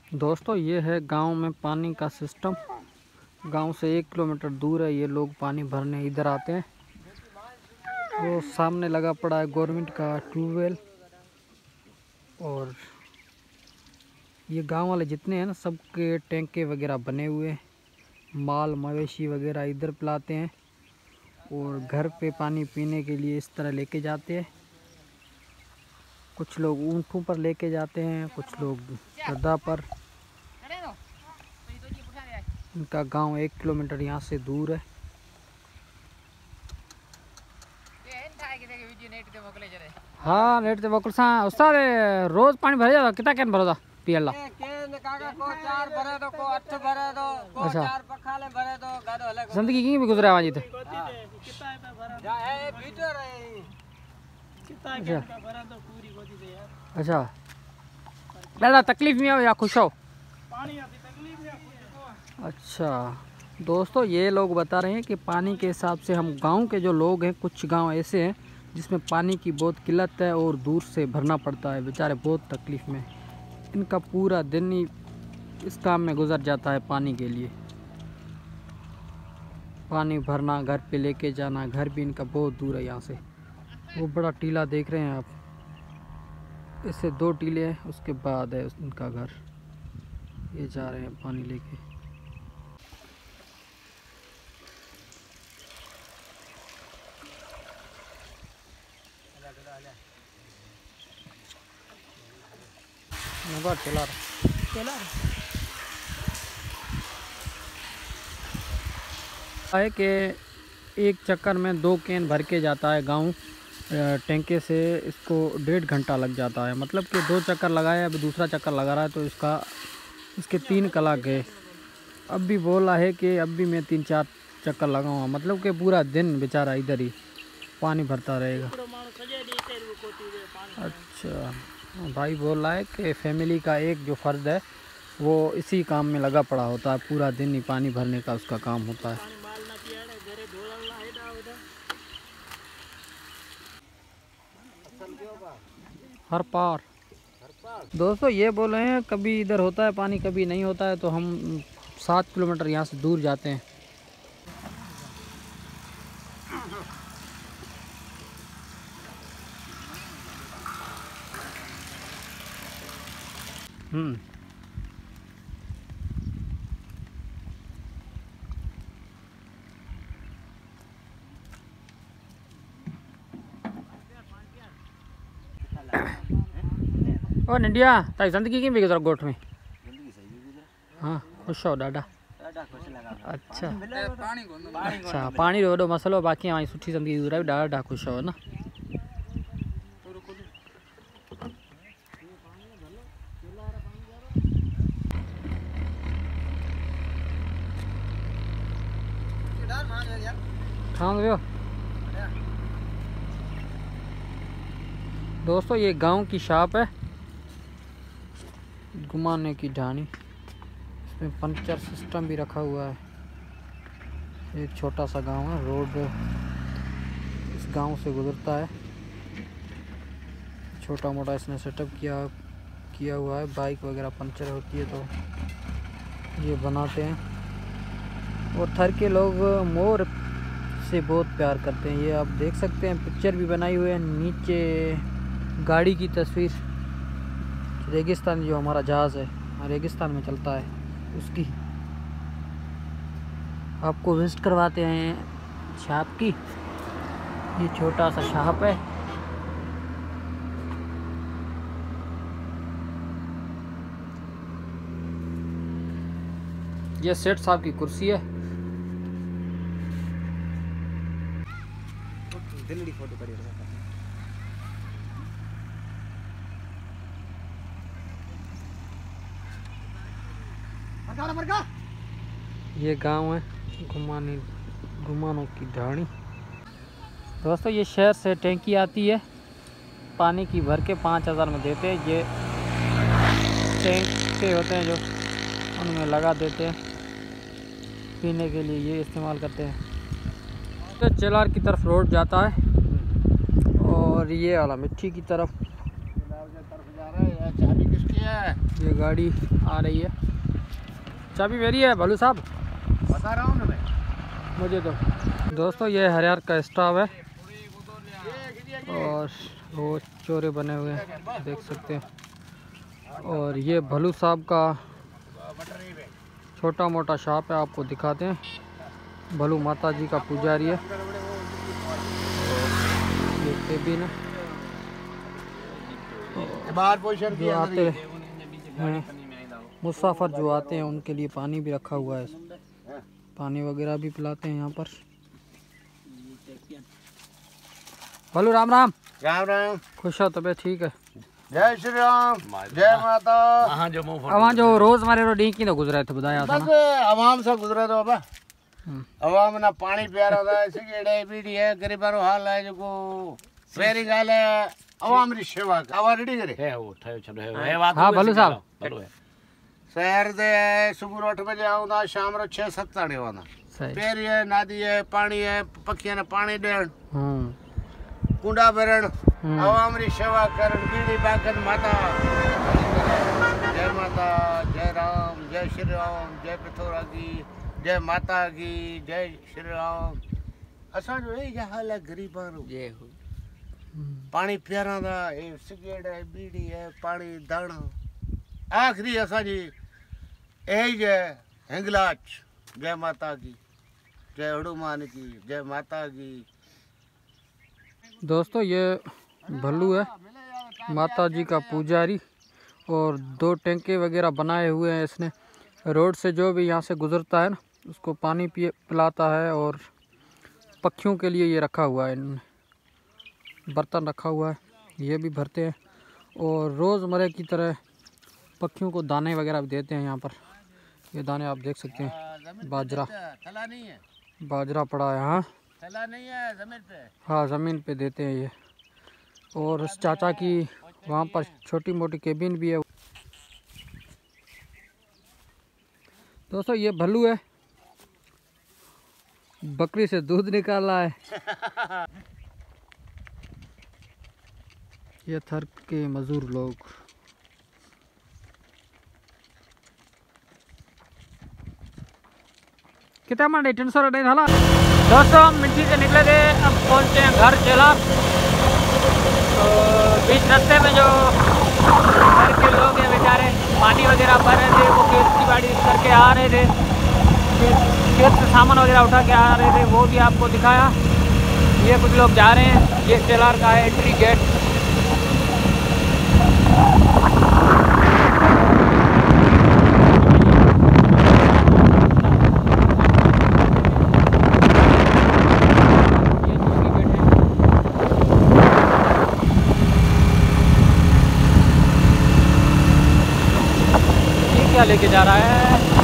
दोस्तों ये है गांव में पानी का सिस्टम। गांव से 1 किलोमीटर दूर है। ये लोग पानी भरने इधर आते हैं। वो सामने लगा पड़ा है गवर्नमेंट का ट्यूबवेल। और ये गांव वाले जितने हैं ना, सबके टैंके वगैरह बने हुए हैं। माल मवेशी वगैरह इधर पिलाते हैं और घर पे पानी पीने के लिए इस तरह लेके जाते हैं। कुछ लोग ऊँटों पर लेके जाते हैं, कुछ लोग गधा पर। इनका गांव 1 किलोमीटर यहाँ से दूर है। हाँ नेट ते मोकल सा उस्ताद रोज पानी भरे जाता कितना कैन भरोदा पियला केन काका को 4 भरे दो को 8 भरे दो को 4 पखाले भरे दो गादो अलग जिंदगी की भी गुजरा वाजी थे कितना है भरा जा है भीतर है कितना कैन का भरा दो पूरी गोदी दे यार। अच्छा दादा तकलीफ में हो या खुश हो? पानी आती तकलीफ में खुश हो। अच्छा दोस्तों ये लोग बता रहे हैं कि पानी के हिसाब से हम गांव के जो लोग हैं, कुछ गांव ऐसे हैं जिसमें पानी की बहुत किल्लत है और दूर से भरना पड़ता है। बेचारे बहुत तकलीफ़ में, इनका पूरा दिन ही इस काम में गुजर जाता है पानी के लिए। पानी भरना, घर पे लेके जाना, घर भी इनका बहुत दूर है यहाँ से। वो बड़ा टीला देख रहे हैं आप, इससे 2 टीले हैं, उसके बाद है उनका घर। ये जा रहे हैं पानी लेके। चला है कि एक चक्कर में 2 कैन भर के जाता है गांव टैंके से। इसको 1.5 घंटा लग जाता है। मतलब कि 2 चक्कर लगाए, अभी दूसरा चक्कर लगा रहा है तो इसके 3 कलाक गए। अब भी बोल रहा है कि अब भी मैं 3-4 चक्कर लगाऊंगा। मतलब कि पूरा दिन बेचारा इधर ही पानी भरता रहेगा। अच्छा भाई बोल रहा है कि फैमिली का एक जो फ़र्द है वो इसी काम में लगा पड़ा होता है। पूरा दिन ही पानी भरने का उसका काम होता है। हर पार दोस्तों ये बोल रहे हैं कभी इधर होता है पानी, कभी नहीं होता है, तो हम 7 किलोमीटर यहाँ से दूर जाते हैं। और नंडिया ताई जिंदगी की भी गुजर गोठ में? हाँ खुश हो डाडा? अच्छा अच्छा पानी रो वॾो मसलो, बाक़ी हमारी सुठी ज़िंदगी गुजरा भी डाढा खुश हो ना। हाँ दोस्तों ये गांव की शॉप है, घुमाने की ढाणी। इसमें पंचर सिस्टम भी रखा हुआ है। एक छोटा सा गांव है, रोड इस गांव से गुजरता है। छोटा मोटा इसने सेटअप किया हुआ है। बाइक वगैरह पंचर होती है तो ये बनाते हैं। और थर के लोग मोर से बहुत प्यार करते हैं। ये आप देख सकते हैं, पिक्चर भी बनाई हुई है। नीचे गाड़ी की तस्वीर, रेगिस्तान जो हमारा जहाज़ है रेगिस्तान में चलता है उसकी आपको विजिट करवाते हैं शॉप की। ये छोटा सा शॉप है। ये सेठ साहब की कुर्सी है। फोटो ये गांव है घुमानों की ढाणी। दोस्तों ये शहर से टैंकी आती है, पानी की भर के 5000 में देते हैं। ये टैंक के होते हैं जो उनमें लगा देते हैं, पीने के लिए ये इस्तेमाल करते हैं। तो चेलार की तरफ रोड जाता है और ये वाला मिट्टी की तरफ जा रहा है। ये गाड़ी आ रही है। चाबी मेरी है भलू साहब, बता रहा हूँ ना मैं। मुझे तो दोस्तों ये हरियार का स्टाफ है और वो चोरे बने हुए हैं देख सकते हैं। और ये भलू साहब का छोटा मोटा शॉप है, आपको दिखाते हैं। भलू माता जी का पुजारी है। ये केबिन है। जो आते हैं मुसाफिर जो आते हैं उनके लिए पानी भी रखा हुआ है, पानी वगैरह भी पिलाते हैं यहाँ पर। भलू राम राम। राम राम। खुश हो तबीयत ठीक है? जय श्री राम, जय माता। अवां जो रोज मारे रो डी की तो गुजरा थे बताया था बस ना। आवाम से गुजरे तो बाबा। आवाम ना पानी प्यारा था, सिगरेट बीड़ी है, गरीबों रो हाल है, जो को फेरी गाल है, आवाम री सेवा आवा रेडी करे है। वो ठयो छड़ो है बात। हां भलू साहब, शहर दे सुबह 8 बजे आउंदा, शाम रो 6-7 आने आउंदा। पेरी है, नादी है, पानी है, पक्षियां ने पानी देन, कुंडा भरण, आवाम री सेवा करन, बीड़ी बाकन माता। जय माता, जय राम, जय श्री राम, जय पिथौरा की, जय माता की, जय श्री राम। असा जो है हाल है गरीबां रो। जय हो। पानी प्यारा दा, ए सिगरेट है, बीड़ी है, पानी दाना। आखिरी असा जी यही जय हिंगलाज। जय माता की, जय हनुमान की, जय माता की। दोस्तों ये भल्लू है माता जी का पुजारी और 2 टैंके वगैरह बनाए हुए हैं इसने। रोड से जो भी यहाँ से गुजरता है ना उसको पानी पिलाता है। और पक्षियों के लिए ये रखा हुआ है, इन्होंने बर्तन रखा हुआ है, ये भी भरते हैं। और रोज़मर्रा की तरह पक्षियों को दाने वगैरह भी देते हैं यहाँ पर। ये दाने आप देख सकते हैं, बाजरा बाजरा पड़ा है। हाँ नहीं है जमीन पे। हाँ ज़मीन पे देते हैं ये। और उस चाचा की वहाँ पर छोटी मोटी केबिन भी है। दोस्तों ये भल्लू है, बकरी से दूध निकाला है। ये थर के मजदूर लोग। कितना मंडे 300 रुपये था। दोस्तों हम मिट्टी से निकले थे, अब पहुंचे हैं घर चला। तो बीच रास्ते में जो घर के लोग हैं बेचारे पानी वगैरह भर रहे थे, वो खेती बाड़ी करके आ रहे थे, खेत से सामान वगैरह उठा के आ रहे थे, वो भी आपको दिखाया। ये कुछ लोग जा रहे हैं, ये सेलार का है एंट्री गेट। क्या लेके जा रहा है?